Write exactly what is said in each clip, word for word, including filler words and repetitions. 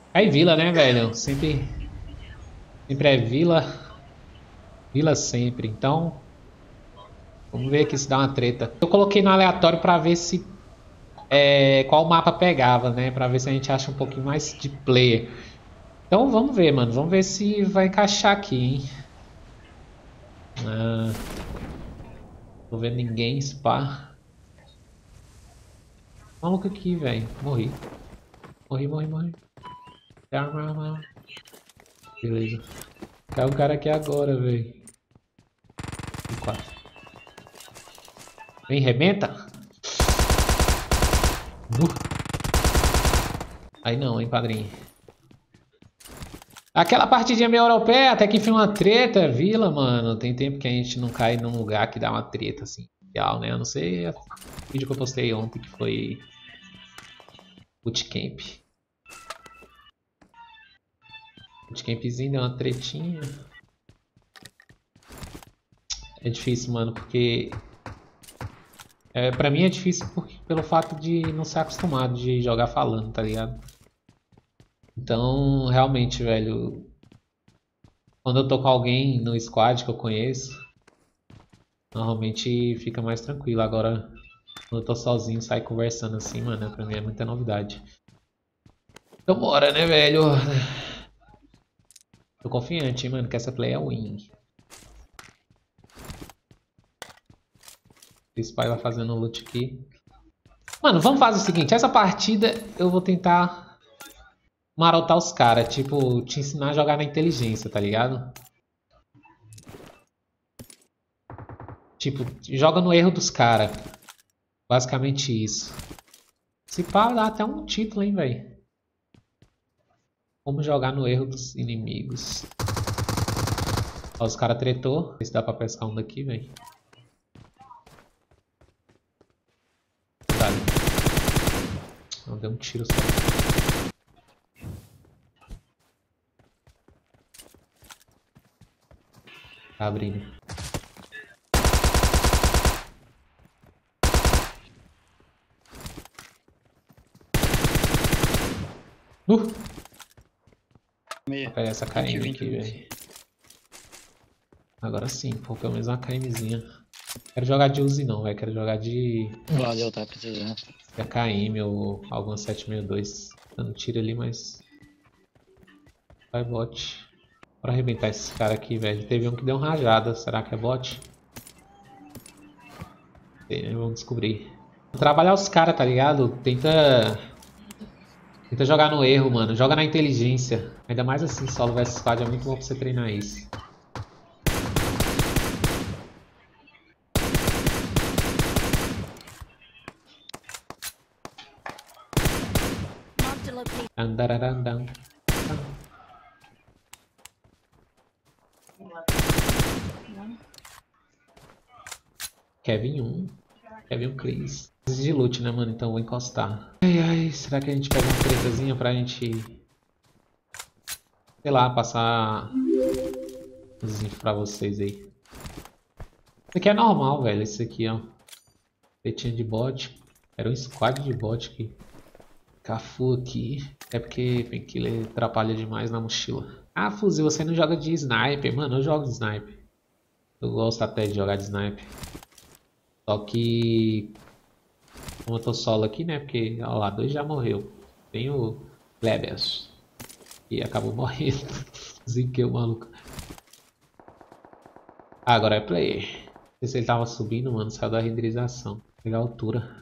Aí vila, né, velho? Sempre, sempre é vila. Vila sempre. Então, vamos ver aqui se dá uma treta. Eu coloquei no aleatório pra ver se é, qual mapa pegava, né? Pra ver se a gente acha um pouquinho mais de player. Então vamos ver, mano. Vamos ver se vai encaixar aqui, hein? Ah, tô vendo ninguém, spa. Maluco aqui, velho. Morri. Morri, morri, morri. Arma, arma, arma. Beleza. Caiu o cara aqui agora, velho. Quatro. Vem, rebenta. Uh. Aí não, hein, padrinho. Aquela partidinha meio europeia, até que foi uma treta, vila, mano. Tem tempo que a gente não cai num lugar que dá uma treta, assim. Real, né? Eu não sei o vídeo que eu postei ontem, que foi bootcamp. Bootcampzinho deu uma tretinha. É difícil, mano, porque... É, pra mim é difícil porque, pelo fato de não ser acostumado de jogar falando, tá ligado? Então, realmente, velho... Quando eu tô com alguém no squad que eu conheço, normalmente fica mais tranquilo. Agora, quando eu tô sozinho, sair conversando assim, mano, pra mim é muita novidade. Então bora, né, velho? Tô confiante, hein, mano, que essa play é win. O Spy vai fazendo loot aqui. Mano, vamos fazer o seguinte. Essa partida eu vou tentar marotar os caras. Tipo, te ensinar a jogar na inteligência, tá ligado? Tipo, joga no erro dos caras. Basicamente isso. Se pá, dá até um título, hein, velho. Como jogar no erro dos inimigos. Ó, os caras tretou. Ver se dá pra pescar um daqui, velho. Vale. Não, deu um tiro só. Tá abrindo. Uh! Vou pegar essa K M aqui, velho. Agora sim, pô, pelo menos uma KMzinha. Quero jogar de Uzi não, velho. Quero jogar de... Valeu, tá precisando. A K M ou alguma sete seis dois. Dando tiro ali, mas... Vai bot. Bora arrebentar esses caras aqui, velho. Teve um que deu uma rajada. Será que é bot? Sei, né? Vamos descobrir. Trabalhar os caras, tá ligado? Tenta... Tenta jogar no erro, mano. Joga na inteligência. Ainda mais assim, solo versus squad é muito bom pra você treinar isso. Andararandam. Kevin um. Kevin um Chris. Preciso de loot, né, mano? Então vou encostar. Ai, ai. Será que a gente pega uma tretazinha pra gente... Sei lá, passar... os infos pra vocês aí. Isso aqui é normal, velho. Isso aqui, ó. Petinha de bot. Era um squad de bot aqui. Cafu aqui. É porque Painkiller atrapalha demais na mochila. Ah, Fuzil, você não joga de sniper. Mano, eu jogo de sniper. Eu gosto até de jogar de sniper. Só que... Como eu tô solo aqui, né? Porque, ó lá, dois já morreu. Tem o Lebes. E acabou morrendo. Ziqueu, maluco. Ah, agora é player. Não sei se ele tava subindo, mano. Saiu da renderização. Pegar a altura.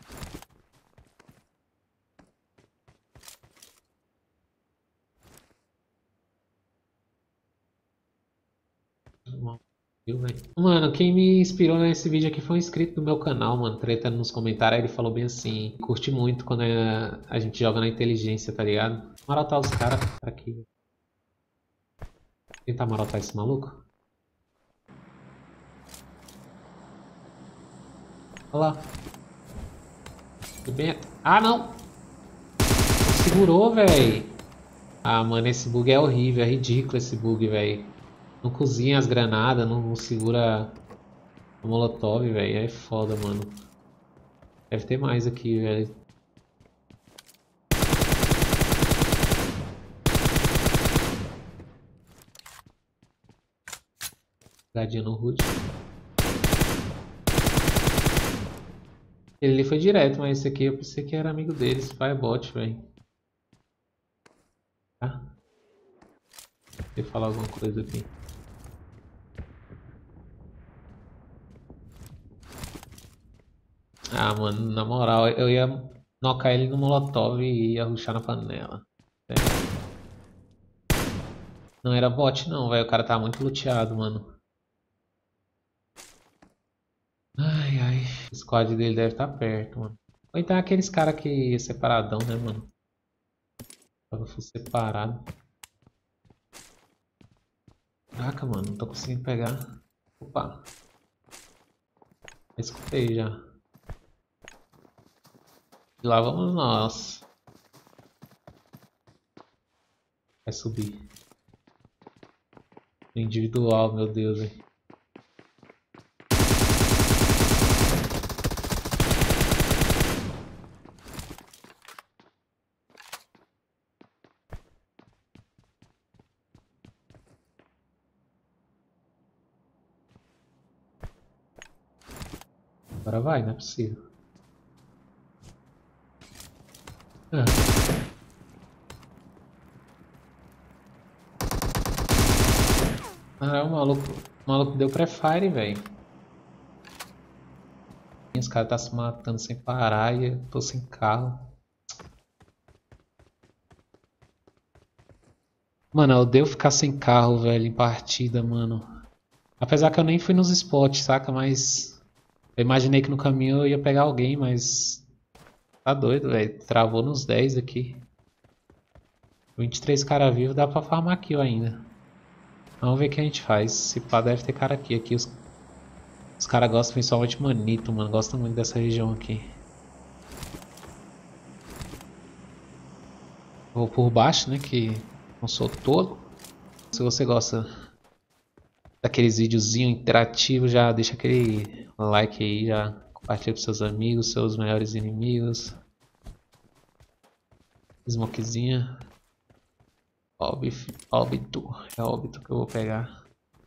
Mano, quem me inspirou nesse vídeo aqui foi um inscrito do meu canal, mano, tretando nos comentários. Aí ele falou bem assim: curte muito quando é, a gente joga na inteligência, tá ligado? Marotar os caras aqui. Tentar marotar esse maluco. Olha lá. Bem... Ah, não! Segurou, velho. Ah, mano, esse bug é horrível, é ridículo esse bug, velho. Não cozinha as granadas, não, não segura o molotov, velho. É foda, mano. Deve ter mais aqui, velho. Pegadinha no root. Ele ali foi direto, mas esse aqui eu pensei que era amigo dele. Esse pai é bot, velho. Tá? Deixa eu falar alguma coisa aqui. Ah, mano, na moral, eu ia nocar ele no molotov e ia rushar na panela. É. Não era bot não, velho. O cara tava muito luteado, mano. Ai, ai. O squad dele deve estar perto, mano. Ou então é aqueles caras que separadão, né, mano? Tava full separado. Caraca, mano, não tô conseguindo pegar. Opa. Escutei já. E lá vamos nós. Vai subir. Individual, meu Deus, velho. Agora vai, não é possível. Ah. Ah, o maluco, o maluco deu pré-fire, velho. Os caras tá se matando sem parar e eu tô sem carro. Mano, eu devo ficar sem carro, velho, em partida, mano. Apesar que eu nem fui nos spots, saca? Mas eu imaginei que no caminho eu ia pegar alguém, mas tá doido, velho. Travou nos dez aqui. vinte e três cara vivos, dá pra farmar kill ainda. Vamos ver o que a gente faz. Se pá, deve ter cara aqui. Aqui os, os caras gostam principalmente de manito, mano. Gostam muito dessa região aqui. Vou por baixo, né? Que não sou tolo. Se você gosta daqueles videozinhos interativos, já deixa aquele like aí, já compartilha com seus amigos, seus melhores inimigos. Smokezinha. Óbito, óbito, é óbito que eu vou pegar.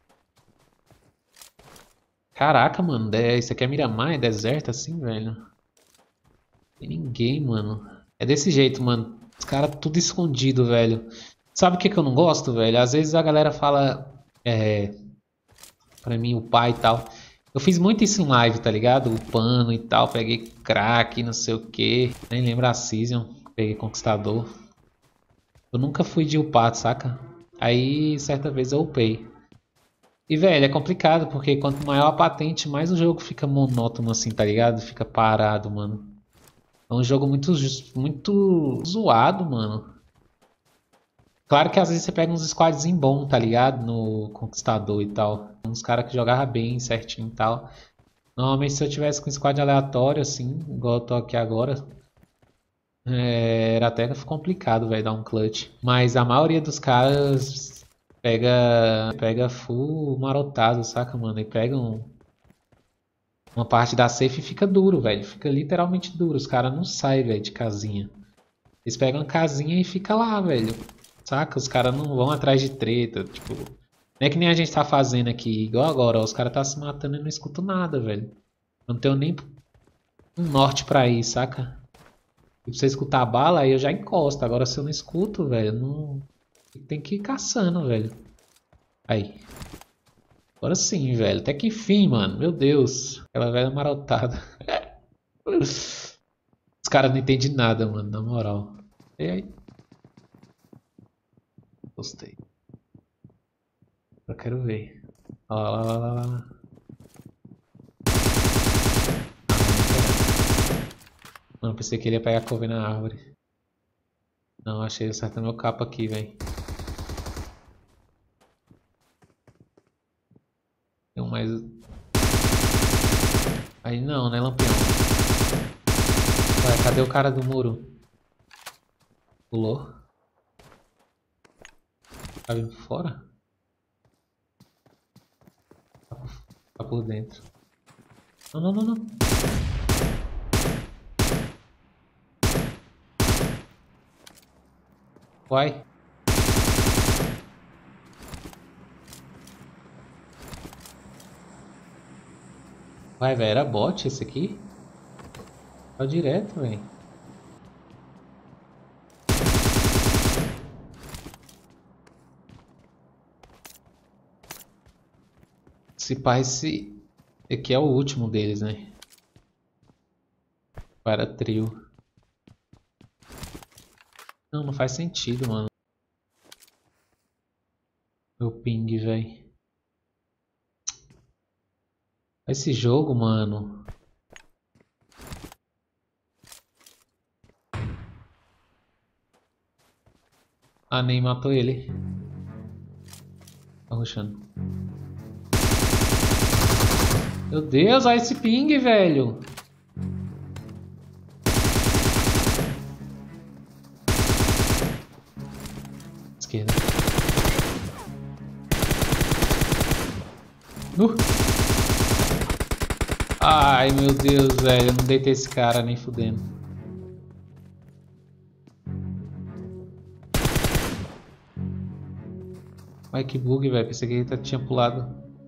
Caraca, mano, isso aqui é Miramar, é deserto assim, velho. Não tem ninguém, mano. É desse jeito, mano. Os caras tudo escondido, velho. Sabe o que que eu não gosto, velho? Às vezes a galera fala, é, pra mim, o pai e tal. Eu fiz muito isso em live, tá ligado? O pano e tal, peguei crack, não sei o que. Nem lembro a season, peguei conquistador. Eu nunca fui de upar, saca? Aí, certa vez eu upei. E, velho, é complicado, porque quanto maior a patente, mais o jogo fica monótono, assim, tá ligado? Fica parado, mano. É um jogo muito, muito zoado, mano. Claro que às vezes você pega uns squads em bom, tá ligado? No Conquistador e tal. Uns caras que jogavam bem, certinho e tal. Normalmente se eu tivesse com squad aleatório, assim, igual eu tô aqui agora, é, era até complicado, velho, dar um clutch. Mas a maioria dos caras pega, pega full marotado, saca, mano? E pega um, uma parte da safe e fica duro, velho. Fica literalmente duro. Os caras não saem, velho, de casinha. Eles pegam a casinha e fica lá, velho. Saca? Os caras não vão atrás de treta. Tipo, não é que nem a gente tá fazendo aqui, igual agora. Ó, os caras tá se matando e não escuto nada, velho. Eu não tenho nem um norte pra ir, saca? E pra você escutar a bala, aí eu já encosto. Agora se eu não escuto, velho, não. Tem que ir caçando, velho. Aí. Agora sim, velho. Até que enfim, mano. Meu Deus. Aquela velha marotada. Os caras não entendem nada, mano. Na moral. E aí? Gostei. Eu quero ver. Olha lá, lá, lá, lá, lá. Não, pensei que ele ia pegar a couve na árvore. Não, achei acertando meu capa aqui, velho. Tem um mais. Aí não, né, lampião? Ué, cadê o cara do muro? Pulou? Tá vindo fora? Tá por, tá por dentro. Não, não, não, não. Uai. Vai, velho, era bot esse aqui? Tá direto, velho. Esse pai, esse aqui é o último deles, né? Para trio. Não, não faz sentido, mano. Meu ping, velho. Esse jogo, mano. Ah, nem matou ele. Tá rushando. Meu Deus, olha esse ping, velho. Esquerda. Uh. Ai, meu Deus, velho. Eu não deitei esse cara nem fudendo. Ai, que bug, velho. Pensei que ele tinha pulado.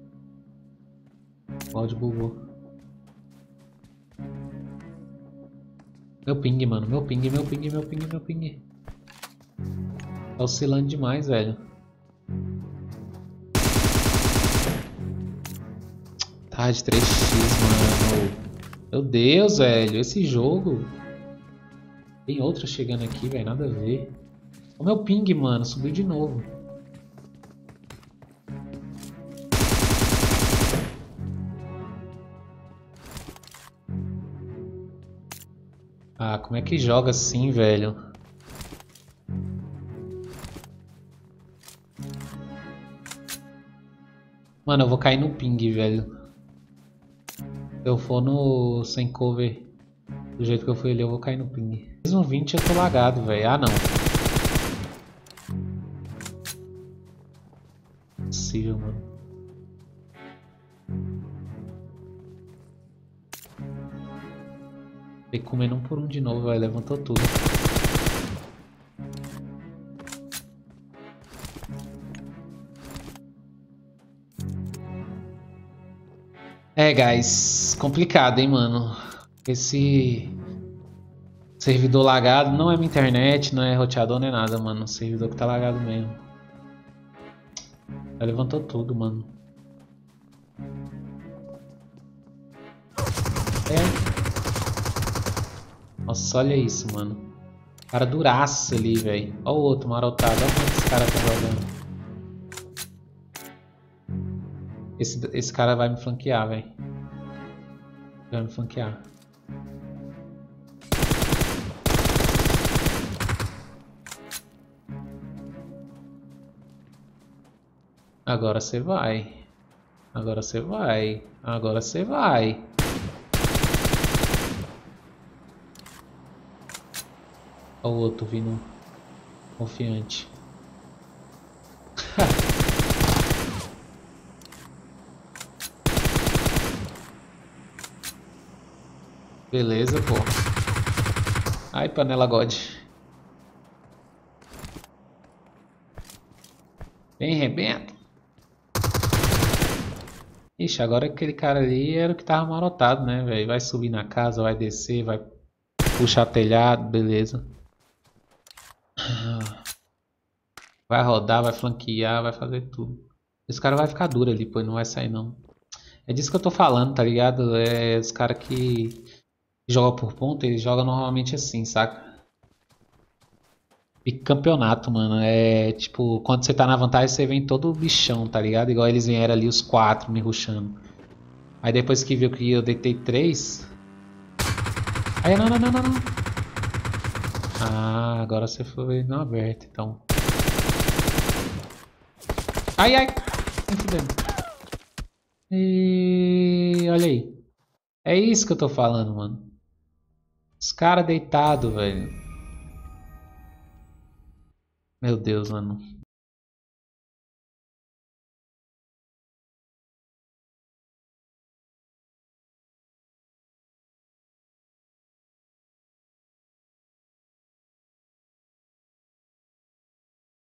O áudio bugou. Meu ping, mano. Meu ping, meu ping, meu ping, meu ping. Tá oscilando demais, velho. Tá de três x, mano. Meu Deus, velho. Esse jogo. Tem outra chegando aqui, velho. Nada a ver. O meu ping, mano. Subiu de novo. Ah, como é que joga assim, velho? Mano, eu vou cair no ping, velho. Se eu for no sem cover do jeito que eu fui ali, eu vou cair no ping. Mesmo vinte eu tô lagado, velho. Ah, não. Não é possível, mano. Tem que comer um por um de novo, velho. Levantou tudo. É, guys, complicado, hein, mano. Esse servidor lagado não é minha internet, não é roteador, nem nada, mano. O servidor que tá lagado mesmo. Já levantou tudo, mano. É. Nossa, olha isso, mano. Cara duraço ali, velho. Olha o outro marotado. Olha como esse cara tá jogando. Esse, esse cara vai me flanquear, velho. Vai me flanquear. Agora você vai. Agora você vai. Agora você vai. Olha o outro vindo confiante. Beleza, pô. Ai, panela God. Vem, rebenta. Ixi, agora aquele cara ali era o que tava marotado, né, velho? Vai subir na casa, vai descer, vai puxar telhado, beleza. Vai rodar, vai flanquear, vai fazer tudo. Esse cara vai ficar duro ali, pô, não vai sair não. É disso que eu tô falando, tá ligado? É os caras que jogam por ponta, eles jogam normalmente assim, saca? Pique campeonato, mano. É tipo, quando você tá na vantagem, você vem todo bichão, tá ligado? Igual eles vieram ali os quatro me rushando. Aí depois que viu que eu deitei três. Aí, não, não, não, não, não. Ah, agora você foi não aberto, então. Ai, ai. Me fudendo. E olha aí. É isso que eu tô falando, mano. Os caras deitados, velho. Meu Deus, mano.